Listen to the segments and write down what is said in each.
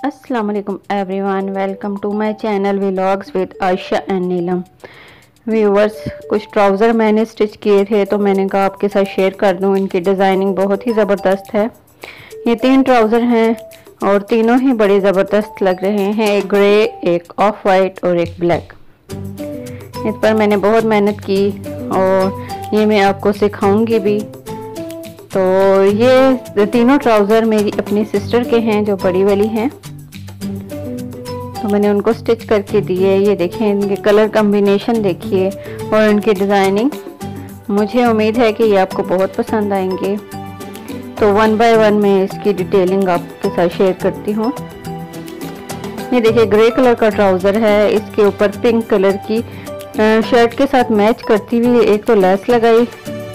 अस्सलाम वालेकुम everyone, welcome to my channel vlogs with Ayesha and Neelam. Viewers, कुछ ट्राउज़र मैंने स्टिच किए थे तो मैंने कहा आपके साथ शेयर कर दूं। इनकी डिज़ाइनिंग बहुत ही ज़बरदस्त है। ये 3 ट्राउज़र हैं और तीनों ही बड़े ज़बरदस्त लग रहे हैं। एक ग्रे, एक ऑफ वाइट और एक ब्लैक। इस पर मैंने बहुत मेहनत की और ये मैं आपको सिखाऊंगी भी। तो ये तीनों ट्राउज़र मेरी अपनी सिस्टर के हैं जो बड़ी वाली हैं, तो मैंने उनको स्टिच करके दिए। ये देखें, इनके कलर कॉम्बिनेशन देखिए और इनकी डिज़ाइनिंग। मुझे उम्मीद है कि ये आपको बहुत पसंद आएंगे। तो 1 बाय 1 मैं इसकी डिटेलिंग आपके साथ शेयर करती हूँ। ये देखिए, ग्रे कलर का ट्राउज़र है। इसके ऊपर पिंक कलर की शर्ट के साथ मैच करती हुई एक तो लेस लगाई,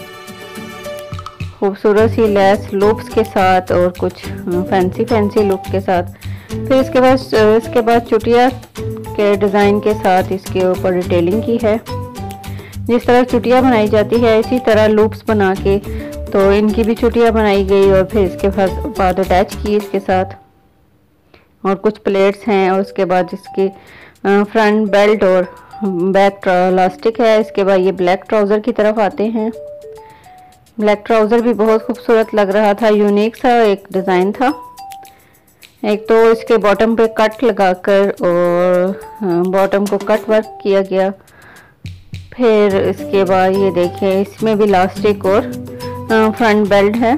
खूबसूरत सी लेस लूप्स के साथ और कुछ फैंसी लुक के साथ। फिर इसके बाद चुटिया के डिज़ाइन के साथ इसके ऊपर डिटेलिंग की है। जिस तरह चुटिया बनाई जाती है इसी तरह लूप्स बना के तो इनकी भी चुटिया बनाई गई और फिर इसके बाद अटैच की इसके साथ। और कुछ प्लेट्स हैं और उसके बाद इसकी फ्रंट बेल्ट और बैक इलास्टिक है। इसके बाद ये ब्लैक ट्राउज़र की तरफ आते हैं। ब्लैक ट्राउज़र भी बहुत खूबसूरत लग रहा था, यूनिक सा एक डिज़ाइन था। एक तो इसके बॉटम पे कट लगाकर और बॉटम को कट वर्क किया गया। फिर इसके बाद ये देखिए, इसमें भी इलास्टिक और फ्रंट बेल्ट है।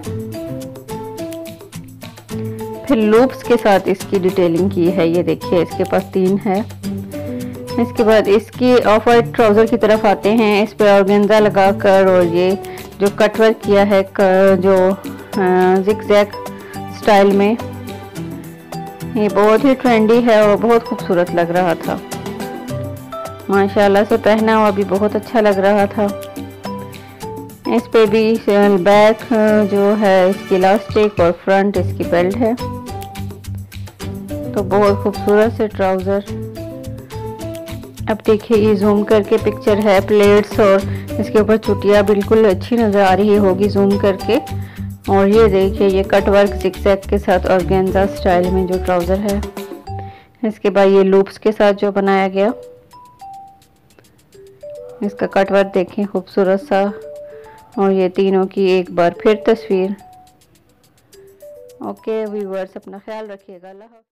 फिर लूप्स के साथ इसकी डिटेलिंग की है। ये देखिए, इसके पास 3 है। इसके बाद इसकी ऑफ वाइट ट्राउज़र की तरफ आते हैं। इस पे ऑर्गेन्जा लगाकर और ये जो कट वर्क किया है जो जिग-जैग स्टाइल में, ये बहुत ही ट्रेंडी है और बहुत खूबसूरत लग रहा था। माशाल्लाह से पहना हुआ भी बहुत अच्छा लग रहा था। इस पे भी बैक जो है इसकी इलास्टिक और फ्रंट इसकी बेल्ट है। तो बहुत खूबसूरत से ट्राउज़र। अब देखिए, ये जूम करके पिक्चर है प्लेट्स और इसके ऊपर चुटिया बिल्कुल अच्छी नज़र आ रही होगी जूम करके। और ये देखिए, ये कट वर्क जिग-जैग के साथ ऑर्गेन्जा स्टाइल में जो ट्राउज़र है। इसके बाद ये लूप्स के साथ जो बनाया गया, इसका कट वर्क देखें खूबसूरत सा। और ये तीनों की एक बार फिर तस्वीर। ओके व्यूअर्स, अपना ख्याल रखिएगा। अल्लाह हाफ़िज़।